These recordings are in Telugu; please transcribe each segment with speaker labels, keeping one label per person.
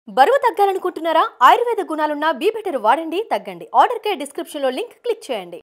Speaker 1: బరువు తగ్గాలనుకుంటున్నారా? ఆయుర్వేద గుణాలున్న బీ బెటర్ వాడండి, తగ్గండి. ఆర్డర్ కే డిస్క్రిప్షన్ లో లింక్ క్లిక్ చేయండి.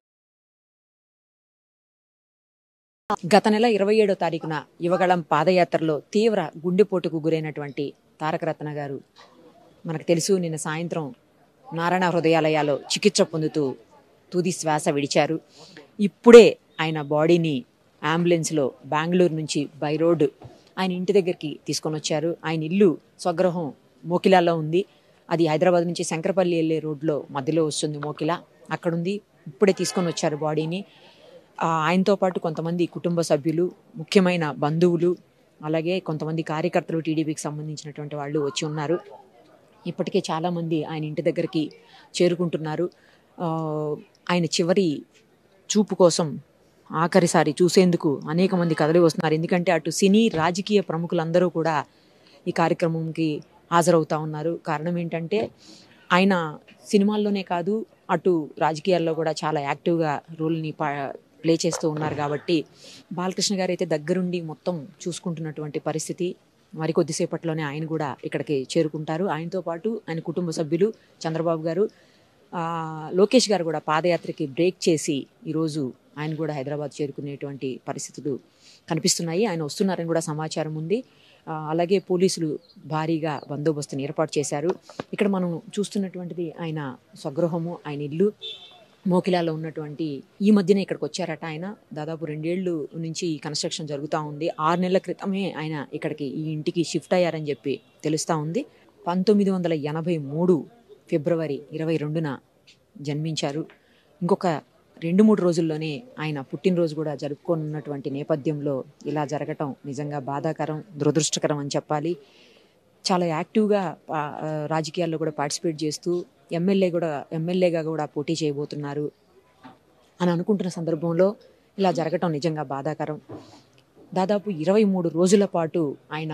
Speaker 2: గత నెల 27వ తారీఖున యువగళం పాదయాత్రలో తీవ్ర గుండెపోటుకు గురైనటువంటి తారకరత్న గారు మనకు తెలుసు. నిన్న సాయంత్రం నారాయణ హృదయాలయాలో చికిత్స పొందుతూ తుది శ్వాస విడిచారు. ఇప్పుడే ఆయన బాడీని అంబులెన్స్లో బెంగళూరు నుంచి బై రోడ్ ఆయన ఇంటి దగ్గరికి తీసుకొని వచ్చారు. ఆయన ఇల్లు స్వగృహం మోకిలాలో ఉంది. అది హైదరాబాద్ నుంచి శంకరపల్లి వెళ్ళే రోడ్లో మధ్యలో వస్తుంది మోకిలా, అక్కడుంది. ఇప్పుడే తీసుకొని వచ్చారు బాడీని. ఆయనతో పాటు కొంతమంది కుటుంబ సభ్యులు, ముఖ్యమైన బంధువులు, అలాగే కొంతమంది కార్యకర్తలు, టీడీపీకి సంబంధించినటువంటి వాళ్ళు వచ్చి ఉన్నారు. ఇప్పటికే చాలామంది ఆయన ఇంటి దగ్గరికి చేరుకుంటున్నారు. ఆయన చివరి చూపు కోసం ఆఖరిసారి చూసేందుకు అనేక మంది కదలి వస్తున్నారు. ఎందుకంటే అటు సినీ రాజకీయ ప్రముఖులందరూ కూడా ఈ కార్యక్రమంకి హాజరవుతూ ఉన్నారు. కారణం ఏంటంటే ఆయన సినిమాల్లోనే కాదు, అటు రాజకీయాల్లో కూడా చాలా యాక్టివ్గా రోల్ని ప్లే చేస్తూ ఉన్నారు. కాబట్టి బాలకృష్ణ గారు అయితే దగ్గరుండి మొత్తం చూసుకుంటున్నటువంటి పరిస్థితి. మరి కొద్దిసేపట్లోనే ఆయన కూడా ఇక్కడికి చేరుకుంటారు. ఆయనతో పాటు ఆయన కుటుంబ సభ్యులు, చంద్రబాబు గారు, లోకేష్ గారు కూడా పాదయాత్రకి బ్రేక్ చేసి ఈరోజు ఆయన కూడా హైదరాబాద్ చేరుకునేటువంటి పరిస్థితులు కనిపిస్తున్నాయి. ఆయన వస్తున్నారని కూడా సమాచారం ఉంది. అలాగే పోలీసులు భారీగా బందోబస్తుని ఏర్పాటు చేశారు. ఇక్కడ మనం చూస్తున్నటువంటిది ఆయన స్వగృహము, ఆయన ఇల్లు మోకిలాలో ఉన్నటువంటి. ఈ మధ్యనే ఇక్కడికి వచ్చారట ఆయన. దాదాపు 2 ఏళ్ళు నుంచి కన్స్ట్రక్షన్ జరుగుతూ ఉంది. 6 నెలల క్రితమే ఆయన ఇక్కడికి ఈ ఇంటికి షిఫ్ట్ అయ్యారని చెప్పి తెలుస్తూ ఉంది. 1983 ఫిబ్రవరి 22న జన్మించారు. ఇంకొక 2-3 రోజుల్లోనే ఆయన పుట్టినరోజు కూడా జరుపుకోనున్నటువంటి నేపథ్యంలో ఇలా జరగటం నిజంగా బాధాకరం, దురదృష్టకరం అని చాలా యాక్టివ్గా రాజకీయాల్లో కూడా పార్టిసిపేట్ చేస్తూ ఎమ్మెల్యేగా కూడా పోటీ చేయబోతున్నారు అని అనుకుంటున్న సందర్భంలో ఇలా జరగటం నిజంగా బాధాకరం. దాదాపు 23 రోజుల పాటు ఆయన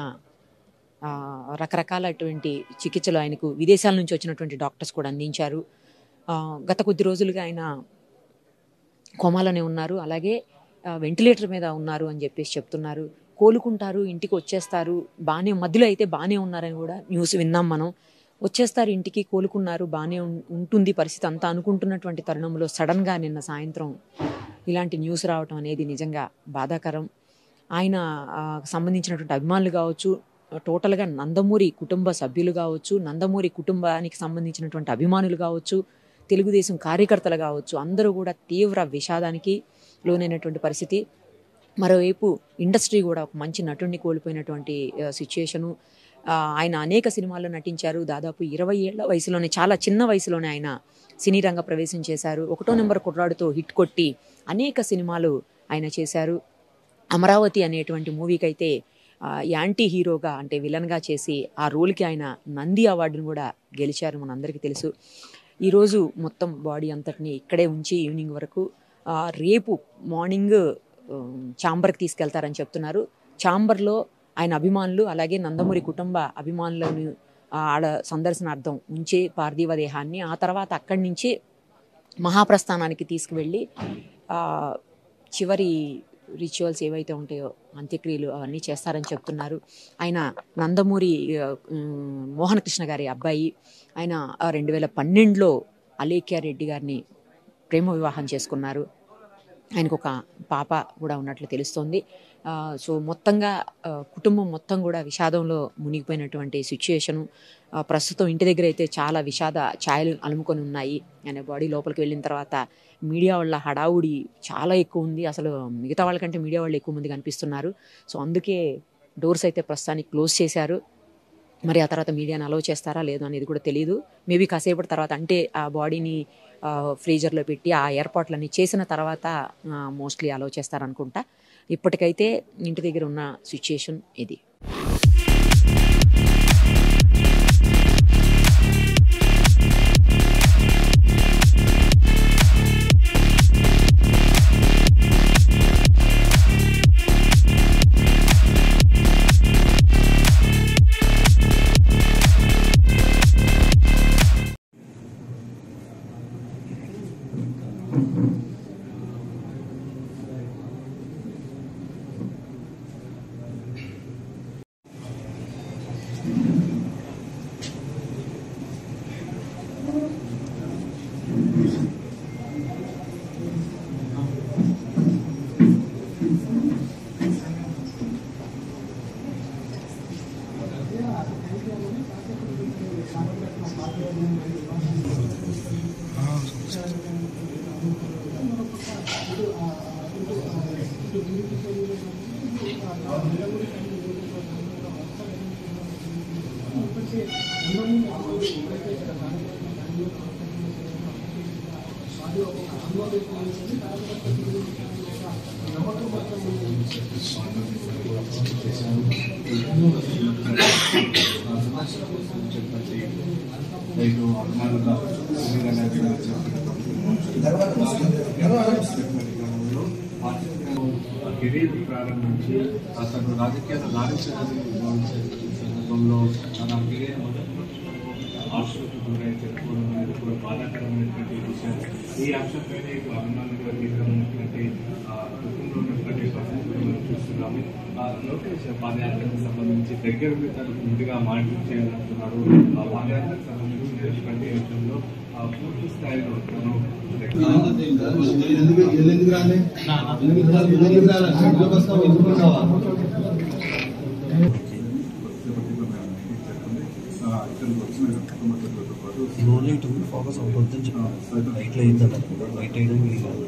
Speaker 2: రకరకాలటువంటి చికిత్సలు ఆయనకు విదేశాల నుంచి వచ్చినటువంటి డాక్టర్స్ కూడా అందించారు. గత కొద్ది రోజులుగా ఆయన కోమాలోనే ఉన్నారు. అలాగే వెంటిలేటర్ మీద ఉన్నారు అని చెప్పేసి చెప్తున్నారు. కోలుకుంటారు, ఇంటికి వచ్చేస్తారు, మధ్యలో అయితే బాగానే ఉన్నారని కూడా న్యూస్ విన్నాం మనం. వచ్చేస్తారు ఇంటికి, కోలుకున్నారు, బాగానే ఉంటుంది పరిస్థితి అంతా అనుకుంటున్నటువంటి తరుణంలో సడన్గా నిన్న సాయంత్రం ఇలాంటి న్యూస్ రావటం అనేది నిజంగా బాధాకరం. ఆయన సంబంధించినటువంటి అభిమానులు కావచ్చు, టోటల్గా నందమూరి కుటుంబ సభ్యులు కావచ్చు, నందమూరి కుటుంబానికి సంబంధించినటువంటి అభిమానులు కావచ్చు, తెలుగుదేశం కార్యకర్తలు కావచ్చు, అందరూ కూడా తీవ్ర విషాదానికి లోనైనటువంటి పరిస్థితి. మరోవైపు ఇండస్ట్రీ కూడా ఒక మంచి నటుడిని కోల్పోయినటువంటి సిచ్యుయేషను. ఆయన అనేక సినిమాల్లో నటించారు. దాదాపు 20 ఏళ్ల వయసులోనే, చాలా చిన్న వయసులోనే ఆయన సినీ రంగ ప్రవేశం చేశారు. 1వ నెంబర్ కుర్రాడుతో హిట్ కొట్టి అనేక సినిమాలు ఆయన చేశారు. అమరావతి అనేటువంటి మూవీకి అయితే యాంటీ హీరోగా, అంటే విలన్గా చేసి ఆ రోల్కి ఆయన నంది అవార్డును కూడా గెలిచారు, మనందరికీ తెలుసు. ఈరోజు మొత్తం బాడీ అంతటిని ఇక్కడే ఉంచి ఈవినింగ్ వరకు, రేపు మార్నింగ్ ఛాంబర్కి తీసుకెళ్తారని చెప్తున్నారు. ఛాంబర్లో ఆయన అభిమానులు, అలాగే నందమూరి కుటుంబ అభిమానులను ఆడ సందర్శనార్థం ఉంచే పార్థివ దేహాన్ని ఆ తర్వాత అక్కడి నుంచి మహాప్రస్థానానికి తీసుకువెళ్ళి చివరి రిచువల్స్ ఏవైతే ఉంటాయో, అంత్యక్రియలు, అవన్నీ చేస్తారని చెప్తున్నారు. ఆయన నందమూరి మోహన్ కృష్ణ గారి అబ్బాయి. ఆయన 2012లో అలేఖ్య రెడ్డి గారిని ప్రేమ వివాహం చేసుకున్నారు. ఆయనకు ఒక పాప కూడా ఉన్నట్లు తెలుస్తోంది. సో మొత్తంగా కుటుంబం మొత్తం కూడా విషాదంలో మునిగిపోయినటువంటి సిచ్యుయేషను. ప్రస్తుతం ఇంటి దగ్గర అయితే చాలా విషాద ఛాయలు అలుముకొని ఉన్నాయి. ఆయన బాడీ లోపలికి వెళ్ళిన తర్వాత మీడియా వాళ్ళ హడావుడి చాలా ఎక్కువ ఉంది. అసలు మిగతా వాళ్ళకంటే మీడియా వాళ్ళు ఎక్కువ మంది కనిపిస్తున్నారు. సో అందుకే డోర్స్ అయితే ప్రస్తుతానికి క్లోజ్ చేశారు. మరి ఆ తర్వాత మీడియాని అలౌ చేస్తారా లేదో అనేది కూడా తెలియదు. మేబీ కాసేపటి తర్వాత, అంటే ఆ బాడీని ఫ్రీజర్లో పెట్టి ఆ ఏర్పాట్లన్నీ చేసిన తర్వాత మోస్ట్లీ అలౌ చేస్తారనుకుంటా. ఇప్పటికైతే ఇంటి దగ్గర ఉన్న సిచ్యుయేషన్ ఇది.
Speaker 3: కెరీర్ ప్రారంభించి అతను రాజకీయాలు సందర్భంలో తన కెరీర్ ఆశకు గురై చెప్పుకోవడం అనేది కూడా బాధాకరమైనటువంటి విషయం. ఈ అంశంపైన ఇప్పుడు అభిమానులుగా తీసుకున్నటువంటి కుటుంబంలో ఉన్నటువంటి పరిస్థితులు మనం చూస్తున్నాము. లోకేష్ పాదయాత్రకు సంబంధించి దగ్గరకు తనకు ముందుగా మానిటర్ చేయాలంటున్నాడు. ఆ పాదయాత్రకు సంబంధించినటువంటి అంశంలో పూర్తి స్థాయిలో తను
Speaker 4: ఓన్లీ టు ఫోకస్ అవుతుందని చెప్పాను. రైట్లో ఇద్దాం రైట్ వేయడం వీలు కాదు.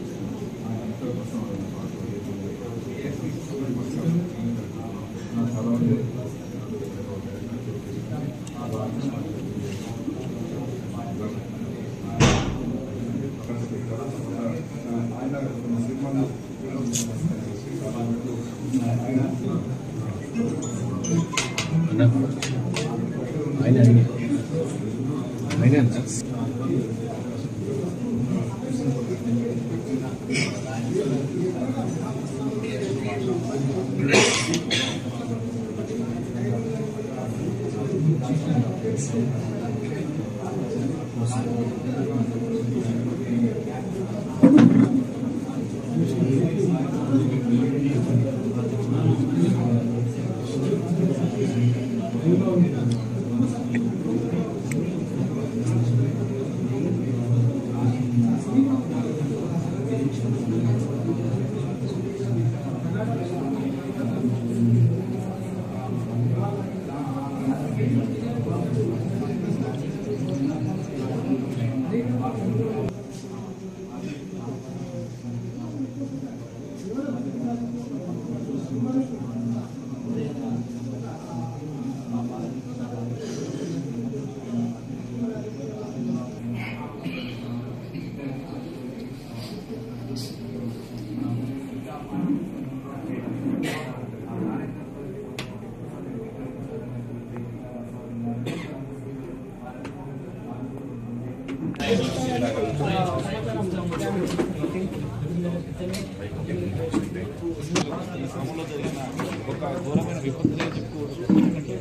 Speaker 5: ఈ క్రమంలో జరిగిన ఒక ఘోరమైన విపత్తులే చెప్పుకోవచ్చు. ఎందుకంటే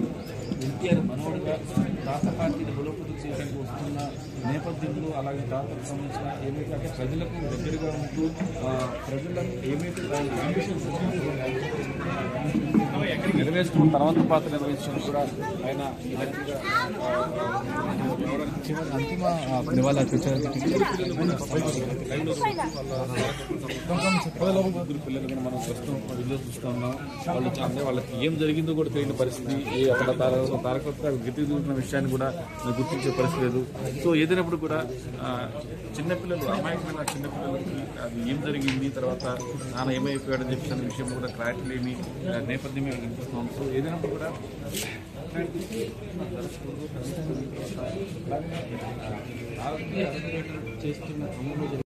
Speaker 5: ఎన్టీఆర్ మనోడుగా తాత పార్టీని బలోపేతం చేయడానికి వస్తున్న నేపథ్యంలో అలాగే తాతకు సంబంధించిన ఏమైతే అంటే ప్రజలకు దగ్గరగా ఉంటూ ప్రజలకు ఏమైతే అంబిషన్స్ నెరవేర్చుకున్న తర్వాత పాత్ర నిర్వహించడం కూడా ఆయన ఇలాంటిగా చివరి అంతిమ నివాళులు అర్పించారు. పిల్లలు కూడా మనం ప్రస్తుతం వీడియో చూస్తూ ఉన్నాం. వాళ్ళు అంటే వాళ్ళకి ఏం జరిగిందో కూడా తెలియని పరిస్థితి. అక్కడ తారకరత్న గతి చూసిన విషయాన్ని కూడా గుర్తించే పరిస్థితి లేదు. సో ఏదైనప్పుడు కూడా చిన్నపిల్లలు అమాయకమైన చిన్నపిల్లలకి అది ఏం జరిగింది, తర్వాత నాన్న ఏమైపోయాడని చెప్పి అనే విషయం కూడా క్లారిటీ లేని నేపథ్యమే వినిపిస్తున్నాం. సో ఏదైనప్పుడు కూడా చేస్తున్న క్రమంలో